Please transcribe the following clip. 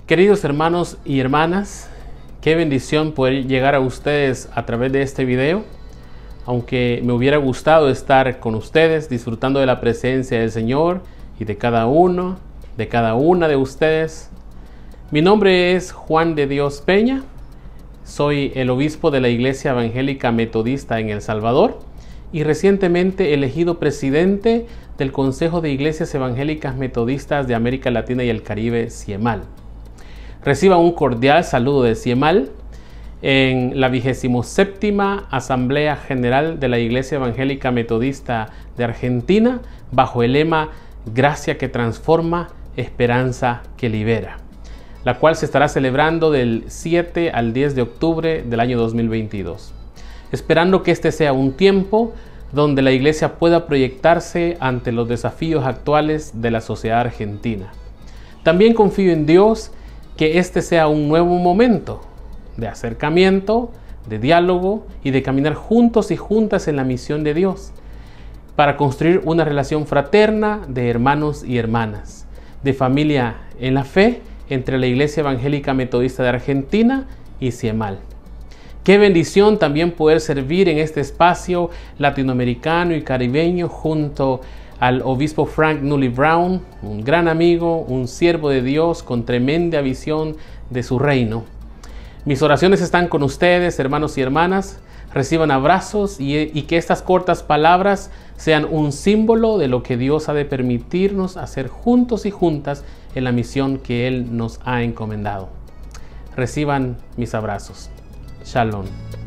Queridos hermanos y hermanas, qué bendición poder llegar a ustedes a través de este video. Aunque me hubiera gustado estar con ustedes disfrutando de la presencia del Señor y de cada uno, de cada una de ustedes. Mi nombre es Juan de Dios Peña. Soy el obispo de la Iglesia Evangélica Metodista en El Salvador y recientemente elegido presidente del Consejo de Iglesias Evangélicas Metodistas de América Latina y el Caribe, CIEMAL. Reciba un cordial saludo de CIEMAL en la 27ª Asamblea General de la Iglesia Evangélica Metodista de Argentina, bajo el lema Gracia que transforma, esperanza que libera, la cual se estará celebrando del 7 al 10 de octubre del año 2022. Esperando que este sea un tiempo donde la Iglesia pueda proyectarse ante los desafíos actuales de la sociedad argentina. También confío en Dios que este sea un nuevo momento de acercamiento, de diálogo y de caminar juntos y juntas en la misión de Dios para construir una relación fraterna de hermanos y hermanas, de familia en la fe entre la Iglesia Evangélica Metodista de Argentina y CIEMAL. Qué bendición también poder servir en este espacio latinoamericano y caribeño junto al obispo Frank Nully Brown, un gran amigo, un siervo de Dios con tremenda visión de su reino. Mis oraciones están con ustedes, hermanos y hermanas. Reciban abrazos y que estas cortas palabras sean un símbolo de lo que Dios ha de permitirnos hacer juntos y juntas en la misión que Él nos ha encomendado. Reciban mis abrazos. Shalom.